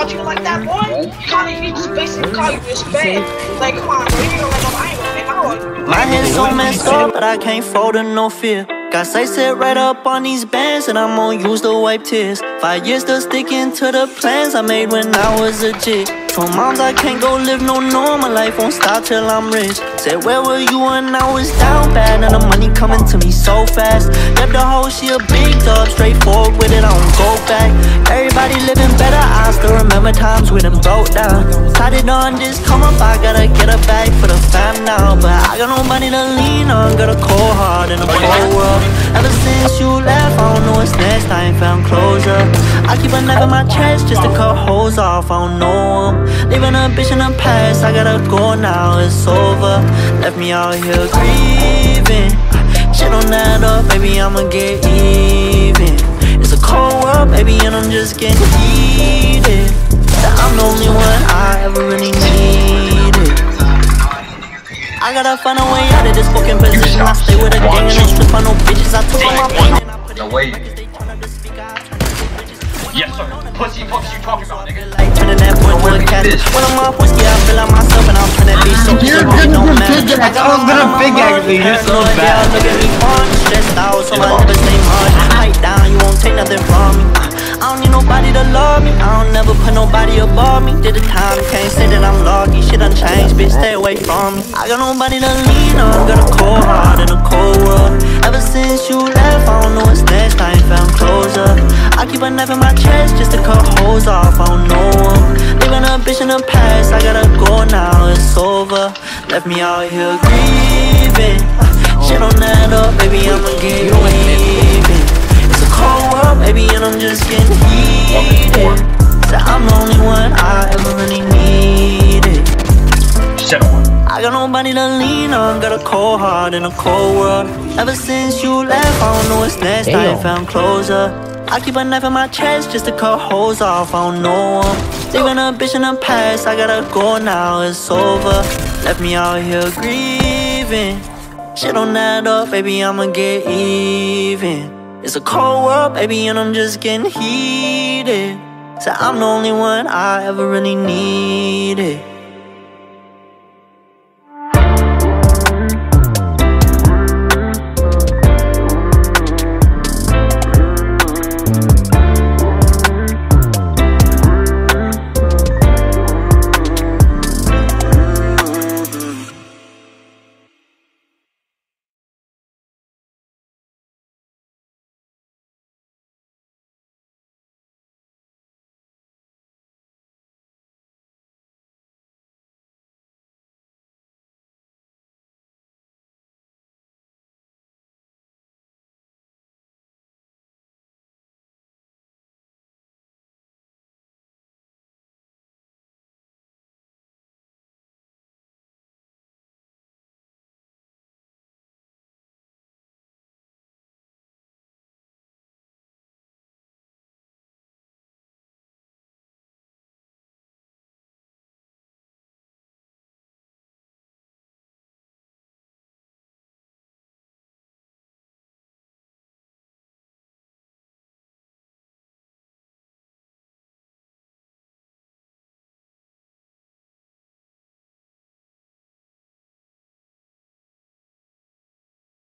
talking like that, boy. He just basically called you a spade. Like, come on, bro, you don't let no, I ain't gonna make out. My head's so messed up, but I can't fold in no fear. Got sight set right up on these bands, and I'm gonna use to wipe tears. 5 years still sticking to the plans I made when I was a jit. Told moms I can't go live no normal life, won't stop till I'm rich. Said where were you when I was down bad, and the money coming to me so fast. Left the hoe, she a big dog, straightforward with it, I don't go back. Everybody living better, I still remember times we done broke down. Decided on this come up, I gotta get a bag for the fam now. But I got no money to lean on, got a cold heart in a cold world. Ever since you left, I don't know what's next, I ain't found closure. I keep a knife in my chest just to cut holes off, I don't know them. Leaving a bitch in the past, I gotta go now, it's over. Left me out here grieving. Shit don't add up, baby, I'ma get even. It's a cold world, baby, and I'm just getting heated. That I'm the only one I ever really needed. I gotta find a way out of this fucking position. I stay with a gang and don't strip on no bitches. I took all my pain and I put it back cause they turn up the speaker. I turn up the bitches. Yes sir, pussy fucks you talking about, nigga. Like turning that boy to a cat. When I'm off whiskey, I feel like myself and I'm turn that bitch so You're it don't matter. I was gonna big actually, you're so bad. Look at me fun, stressed out, so my lips stay much. Pipe down, you won't take nothing from me. I don't need nobody to love me, I don't never put nobody above me. Did the time, can't say that I'm lucky. Shit done changed, bitch, stay away from me. I got nobody to lean on, got a cold heart in a cold world. Ever since you left, I don't know what's next, I ain't found closure. I keep a knife in my chest just to cut holes off, I don't know them. Leaving a bitch in the past, I gotta go now, it's over. Left me out here grieving. Shit don't add up, baby, I'ma get even. It's a cold world, baby, and I'm just getting heated. So I'm the only one I ever really needed. I got nobody to lean on, got a cold heart in a cold world. Ever since you left, I don't know what's next, I ain't found closure. I keep a knife in my chest just to cut holes off, I don't know them. Leaving a bitch in the past, I gotta go now, it's over. Left me out here grieving. Shit don't add up, baby, I'ma get even. It's a cold world, baby, and I'm just getting heated. So I'm the only one I ever really needed.